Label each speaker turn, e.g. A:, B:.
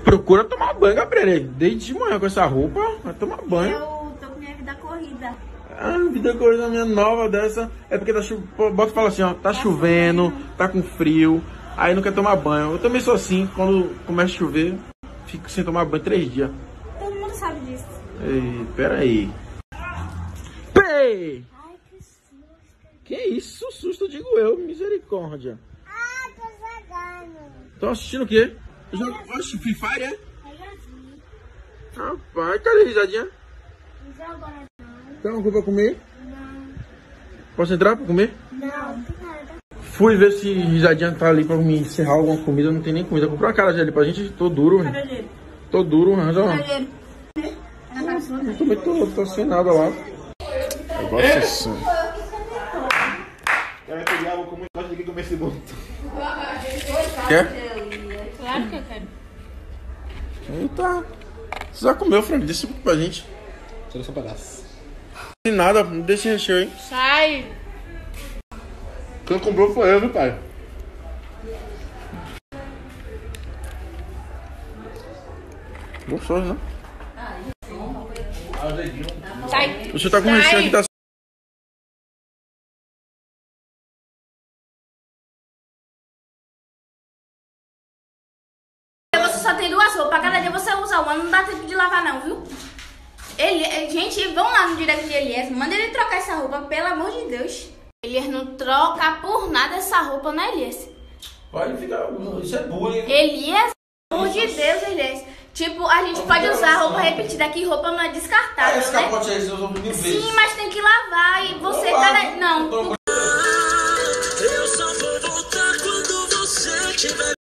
A: Procura tomar banho, Gabriel. Desde de manhã com essa roupa, vai tomar banho.
B: Eu tô com minha vida corrida.
A: Ah, vida corrida minha nova dessa. É porque tá chovendo. Bota e fala assim, ó. Tá chovendo, tá com frio. Aí não quer tomar banho. Eu também sou assim. Quando começa a chover, fico sem tomar banho 3 dias.
B: Todo mundo sabe disso.
A: Ei, peraí. Pei!
B: Ai, que susto.
A: Que isso? Susto, digo eu. Misericórdia.
B: Ah, tô jogando.
A: Tô assistindo o quê? Oxe, Free Fire, é?
B: Pegadinha.
A: Rapaz, cadê a risadinha?
B: Não joga não.
A: Tem alguma coisa pra comer?
B: Não.
A: Posso entrar pra comer?
B: Não.
A: Fui ver se risadinha tá ali pra me encerrar alguma comida. Não tem nem comida. Comprei uma acarajé ali pra gente. Tô duro, velho.
B: Cadê ele?
A: Tô duro, mas ó.
B: Cadê ele?
A: Eu também tô sem nada lá. Eu gosto assim.
C: Quero pegar água com muito gosto de comer esse bolo.
A: Quer?
B: Claro que eu quero.
A: Eita. Você já comeu, frango? Deixa pra gente.
C: Tira só um pedaço.
A: Sem nada, não deixa recheio, hein?
B: Sai.
A: Quem comprou foi eu, viu, pai? Gostoso, né?
B: Sai.
A: Você tá com recheio aqui, tá?
B: Você só tem 2 roupas. Cada dia você usa uma. Não dá tempo de lavar não, viu? Gente, vão lá no direct de Elias. Manda ele trocar essa roupa, pelo amor de Deus. Elias não troca por nada essa roupa, né, Elias?
A: Pode ficar. Isso é bullying.
B: Elias, pelo amor de Deus, Elias. Tipo, a gente pode usar roupa repetida, que roupa não é descartável,
A: Esse
B: né?
A: capote aí, você usou mil vezes.
B: Sim, mas tem que lavar e você tá... Não,